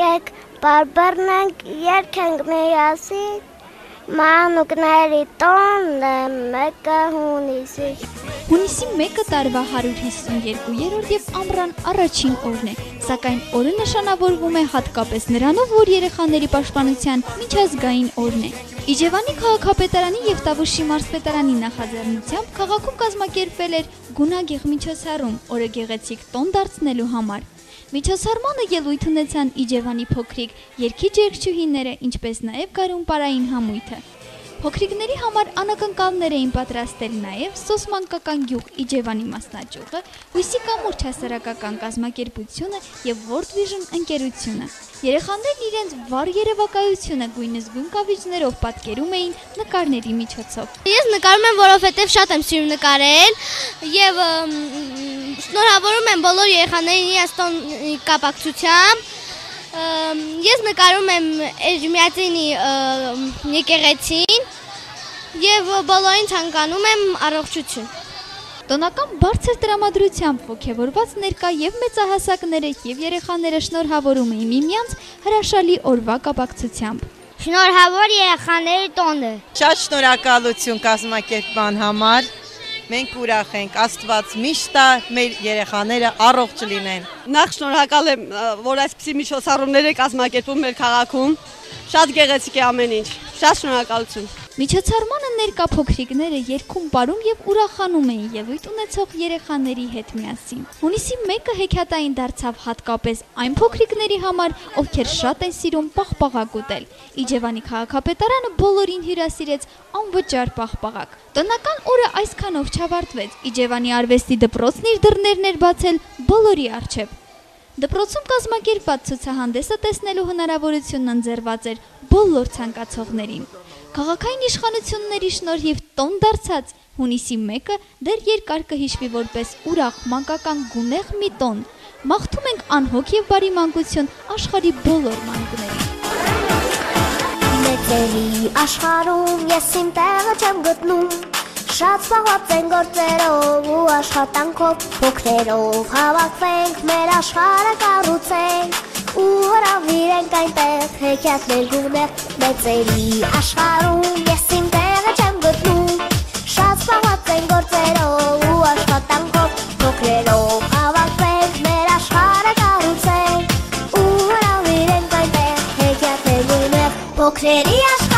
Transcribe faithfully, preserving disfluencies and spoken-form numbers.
Եկեք բարբառնանք երկենք միասին մանուկների տոնն է մեկը հունիսի Հունիսի մեկը տարվա հարյուր հիսունյոթերորդ և ամռան առաջին օրն է, սակայն օրը նշանավորվում է հատկապես նրանով, որ երեխաների պաշտպանության միջազգային օրն է։ Իջևանի քաղաքապետարանի և Տավուշի մարզպետարանի նախաձեռնությամբ քաղաքում կազմակերպվել էր գունագեղ միջոցառում, օրը գեղեցիկ տոն դարձնելու համար։ Միջոցառմանը ելույթ ունեցան Իջևանի փոքրիկ երգիչ-երգչուհիները, ինչպես նաև գարուն-պարային համույթը։ Փոքրիկների համար անակնկալներ էին պատրաստել նաև Սոսմանկական գյուղ Իջևանի մասնաճյուղը, Հույսի կամուրջ հասարակական կազմակերպությունը և World Vision ընկերությունը։ Երեխաներն իրենց վառ երևակայությունը գույնզգույն կավիճներով պատկերում էին նկարների միջոցով։ Ես նկարում եմ, որովհետև շատ եմ սիրում նկարել և շնորհավորում եմ բոլոր երեխաներին իրենց տոնի կապակցությամբ։ Ես նկարում եմ Էրմիածինի եկեղեցին և բոլորին ցանկանում եմ առողջություն։ Տոնական բարձր տրամադրությամբ ոգևորված ներկա և մեծահասակները և երեխաները շնորհավորում էին միմյանց հրաշալի օրվա կապակցությամբ։ Շնորհավոր երեխաների տոնը։ Շատ շնորհակալություն կազմակերպման համար։ Մենք ուրախ ենք, Աստված միշտ տա մեր երեխաները առողջ լինեն։ Նախ շնորհակալ եմ, որ այսպիսի միջոցառումներ է կազմակերպում մեր քաղաքում։ Շատ գեղեցիկ է ամեն ինչ։ Շատ շնորհակալություն։ Միջոցառմանը ներկա փոքրիկները երգում պարում և ուրախանում էին ելույթ ունեցող երեխաների հետ միասին։ Հունիսի մեկը հեքիաթային դարձավ հատկապես այն փոքրիկների համար, ովքեր շատ են սիրում պաղպաղակ ուտել։ Իջևանի քաղաքապետարանը բոլորին հյուրասիրեց անվճար պաղպաղակ։ Տնական օրը այսքանով չավարտվեց։ Իջևանի արվեստի դպրոցն իր դռներն էր բացել բոլորի առջև։ Դպրոցում կազմակերպված ցուցահանդեսը տեսնելու հնարավորությունն ընձեռված էր բոլոր ցանկացողներին։ Քաղաքային իշխանությունների շնորհիվ տոն դարձած հունիսի մեկը դեռ երկար կհիշվի որպես ուրախ մանկական գունեղ մի տոն։ Մաղթում ենք անհոգ և բարի մանկություն աշխարհի բոլոր մանուկներին։ Մեծերի աշխարհում ես իմ տեղը չեմ գտնում, շատ զբաղված են գործերով ու աշխատանքով, փոքրերով հավաքվենք, մեր աշխարհը կառուցենք ու հրավիրենք այնտեղ հեքիաթներ գունեղ։ Մեծերի աշխարհում ես իմ տեղը չեմ գտնում, շատ զբաղված են գործերով ու աշխատանքով, փոքրերով հավաքվենք, մեր աշխարհը կառուցենք ու հրավիրենք այնտեղ հեքիաթներ գունեղ։ Փոքրերի աշխարհ